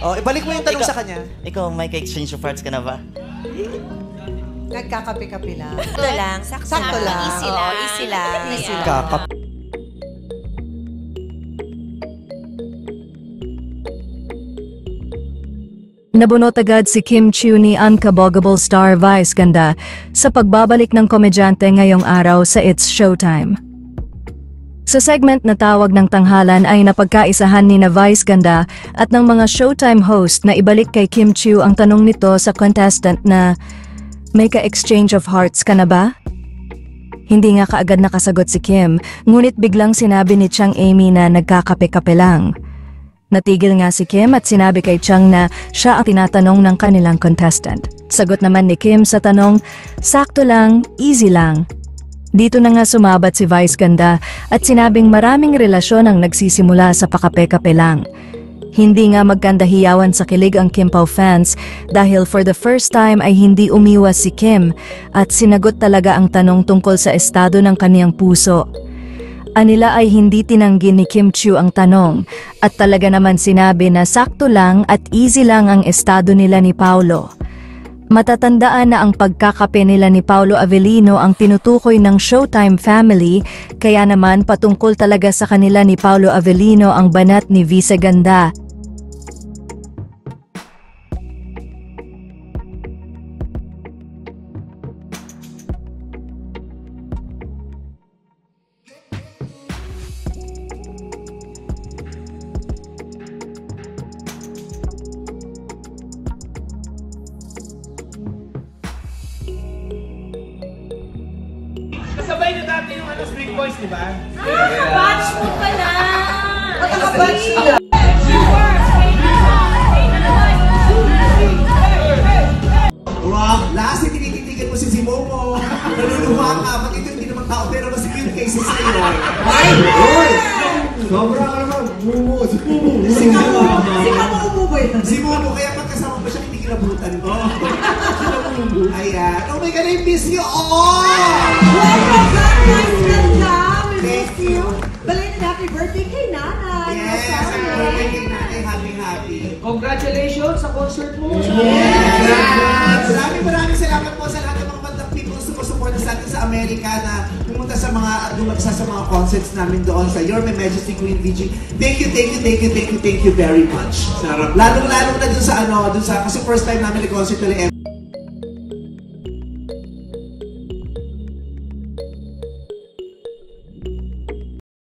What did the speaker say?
Oh, ibalik mo yung tanong sa kanya. Ikaw, may ka-exchange of hearts ka na ba? Nagkakape-kape lang. Sakto lang. Sakto lang. Easy lang. Easy lang. Easy lang. Kakap. Nabunot agad si Kim Chiu ni Unkaboggable star Vice Ganda sa pagbabalik ng komedyante ngayong araw sa It's Showtime. Sa segment na tawag ng tanghalan ay napagkaisahan ni na Vice Ganda at ng mga Showtime host na ibalik kay Kim Chiu ang tanong nito sa contestant na, "May ka-exchange of hearts ka na ba?" Hindi nga kaagad nakasagot si Kim, ngunit biglang sinabi ni Chang Amy na nagkakape-kape lang. Natigil nga si Kim at sinabi kay Chang na siya ang tinatanong ng kanilang contestant. Sagot naman ni Kim sa tanong, "Sakto lang, easy lang." Dito na nga sumabat si Vice Ganda at sinabing maraming relasyon ang nagsisimula sa pakape-kape lang. Hindi nga magkandahiyawan sa kilig ang Kim Pao fans dahil for the first time ay hindi umiwas si Kim at sinagot talaga ang tanong tungkol sa estado ng kaniyang puso. Anila ay hindi tinanggi ni Kim Chiu ang tanong at talaga naman sinabi na sakto lang at easy lang ang estado nila ni Paolo. Matatandaan na ang pagkakape nila ni Paolo Avellino ang tinutukoy ng Showtime family, kaya naman patungkol talaga sa kanila ni Paolo Avellino ang banat ni Vice Ganda. Kasabay na dati yung Spring Boys, di ba? Batch mo pala! Batch na. Rob, last ay tinititigan mo si Momo. Naluluha ka, ba't ito hindi naman tao pero mas cute cases sa'yo. Ay! Sobra ka naman, Momo. Si Momo. Si Momo ba yun? Si Momo, kaya pagkasama ba siya, hindi kilabutan ko. Ayan. Oh my God, I miss you all! Oh my God, nice ganda! We miss you. Balayin na happy birthday kay Nanay. Yes, happy birthday kay Nanay. Happy. Congratulations sa concert mo! Yes! Maraming salamat po sa lahat ng mga bandang people na sumusuporta sa atin sa Amerika na pumunta sa mga at dumagsa sa mga concerts namin doon sa Your Majesty Queen VG. Thank you very much. Sarap. Lalong-lalo na dun sa kasi first time namin nag-concert ulit